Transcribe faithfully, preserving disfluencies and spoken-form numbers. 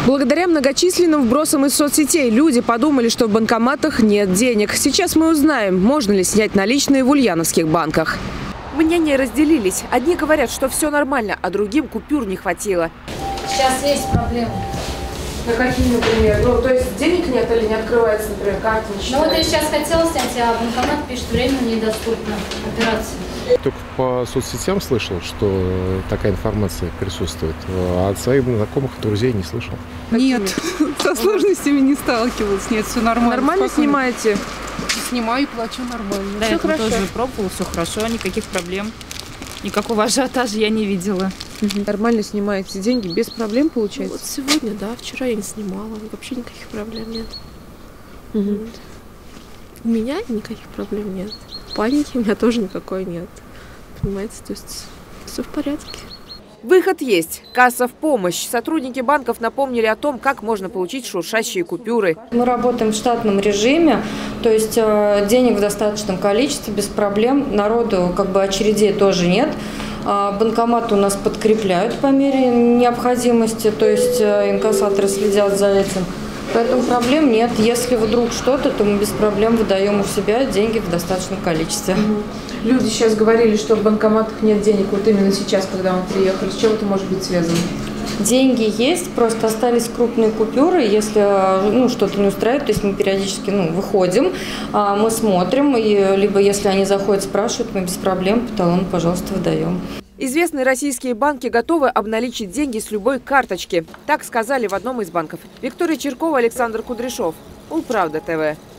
Благодаря многочисленным вбросам из соцсетей люди подумали, что в банкоматах нет денег. Сейчас мы узнаем, можно ли снять наличные в ульяновских банках. Мнения разделились. Одни говорят, что все нормально, а другим купюр не хватило. Сейчас есть проблемы. На какие, например? Ну, то есть денег нет или не открывается, например, карта? Ну вот я сейчас хотела снять, а банкомат пишет, время недоступно. Операция. Только по соцсетям слышал, что такая информация присутствует, а от своих знакомых и друзей не слышал. Нет, со сложностями не сталкивалась. Нет, все нормально. Нормально снимаете? Снимаю и плачу нормально. Да, Все я хорошо. тоже пробовала, все хорошо, никаких проблем. Никакого ажиотажа я не видела. Нормально снимаете деньги, без проблем получается? Вот сегодня, да, вчера я не снимала, вообще никаких проблем нет. Угу. У меня никаких проблем нет. Паники у меня тоже никакой нет. Понимаете, то есть все в порядке. Выход есть. Касса в помощь. Сотрудники банков напомнили о том, как можно получить шуршащие купюры. Мы работаем в штатном режиме, то есть э, денег в достаточном количестве, без проблем. Народу как бы очередей тоже нет. А банкоматы у нас подкрепляют по мере необходимости, то есть э, инкассаторы следят за этим. Поэтому проблем нет. Если вдруг что-то, то мы без проблем выдаем у себя деньги в достаточном количестве. Люди сейчас говорили, что в банкоматах нет денег вот именно сейчас, когда мы приехали. С чем это может быть связано? Деньги есть, просто остались крупные купюры. Если ну, что-то не устраивает, то есть мы периодически ну, выходим, мы смотрим, и либо если они заходят, спрашивают, мы без проблем по талону, пожалуйста, выдаем. Известные российские банки готовы обналичить деньги с любой карточки. Так сказали в одном из банков. Виктория Черкова, Александр Кудряшов. Улправда ТВ.